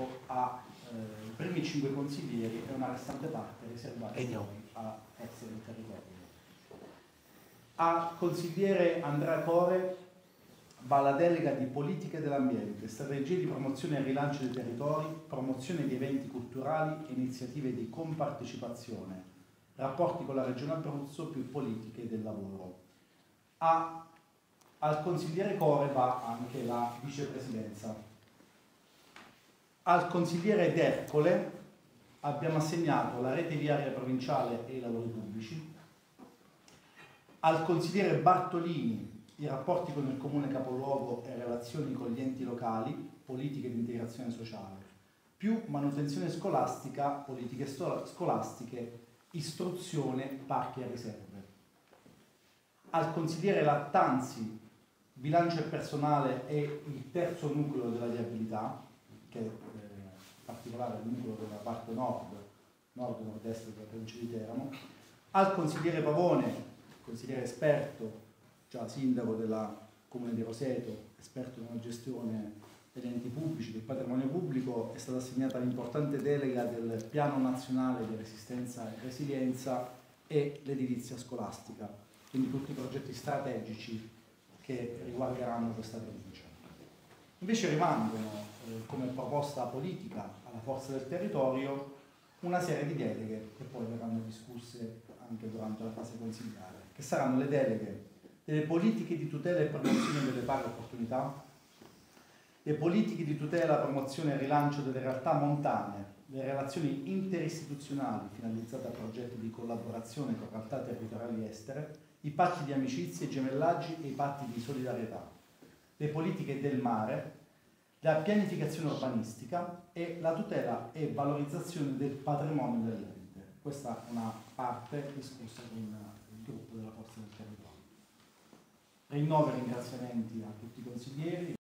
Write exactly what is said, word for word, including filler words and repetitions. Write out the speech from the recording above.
dedicato ai eh, primi cinque consiglieri e una restante parte riservata a Forze del Territorio. A consigliere Andrea Core va la delega di politiche dell'ambiente, strategie di promozione e rilancio dei territori, promozione di eventi culturali e iniziative di compartecipazione, rapporti con la Regione Abruzzo più politiche del lavoro. A, al consigliere Core va anche la vicepresidenza. Al consigliere D'Ercole abbiamo assegnato la rete viaria provinciale e i lavori pubblici. Al consigliere Bartolini i rapporti con il comune capoluogo e relazioni con gli enti locali, politiche di integrazione sociale, più manutenzione scolastica, politiche scolastiche, istruzione, parchi e riserve. Al consigliere Lattanzi bilancio e personale e il terzo nucleo della viabilità, che è eh, in particolare il nucleo della parte nord, nord-nord-est della provincia di Teramo. Al consigliere Pavone, consigliere esperto, già sindaco del comune di Roseto, esperto nella gestione degli enti pubblici, del patrimonio pubblico, è stata assegnata l'importante delega del Piano Nazionale di Resistenza e Resilienza e l'edilizia scolastica, quindi tutti i progetti strategici che riguarderanno questa provincia. Invece rimangono, eh, come proposta politica alla Forza del Territorio, una serie di deleghe che poi verranno discusse anche durante la fase consigliare, che saranno le deleghe delle politiche di tutela e promozione delle pari opportunità, le politiche di tutela, promozione e rilancio delle realtà montane, le relazioni interistituzionali finalizzate a progetti di collaborazione con realtà territoriali estere, i patti di amicizia, i gemellaggi e i patti di solidarietà, le politiche del mare, la pianificazione urbanistica e la tutela e valorizzazione del patrimonio dell'ente. Questa è una parte discussa con il gruppo della Forza del Territorio. Rinnovo i ringraziamenti a tutti i consiglieri.